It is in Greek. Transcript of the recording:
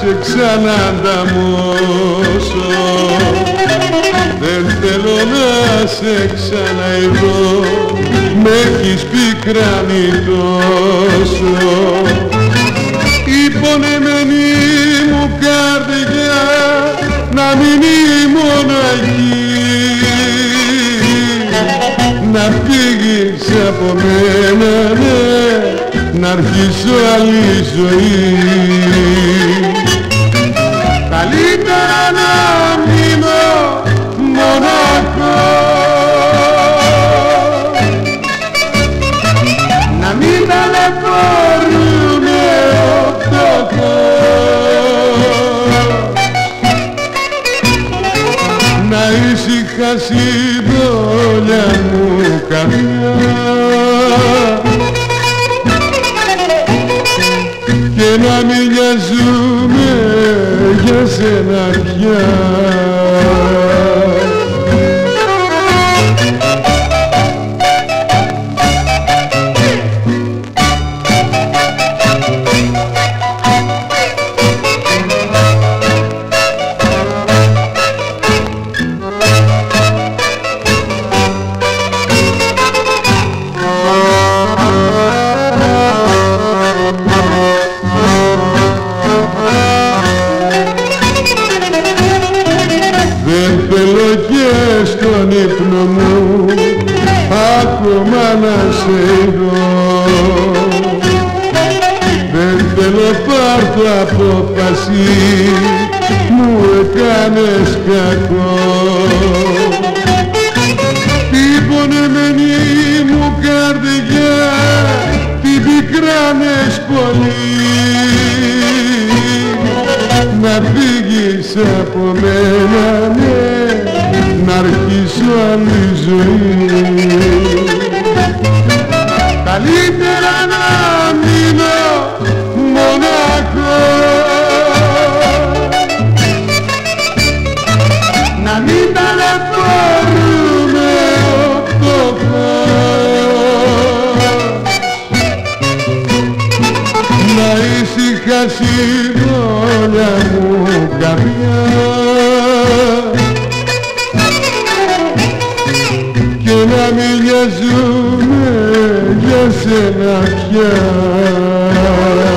σε ξανανταμώσω, δεν θέλω να σε ξαναειδώ, με έχεις πικράνει τόσο. Η πονεμένη μου καρδιά να μείνει μοναχή, να φύγεις από μένα, ναι, να αρχίσω άλλη ζωή. Καλύτερα να μείνω μοναχός, να μην ταλαιπωρούμε ο φτωχός, να ησυχάσει η δόλια μου καρδιά και να μην νοιαζούμε για σένα πια. Δεν θέλω και στον ύπνο μου ακόμα να σε ειδώ, δεν θέλω πάρ' το απόφαση, μου έκανες κακό. Την πονεμένη μου καρδιά την πικράνες πολύ, να φύγεις από μένα, ναι, να αρχίσω άλλη ζωή. Καλύτερα να μείνω μοναχός, να μην ταλαιπωρούμε ο φτωχός, να ησυχάσει η δόλια μου καρδιά και να μην νοιαζούμε για σένα πια.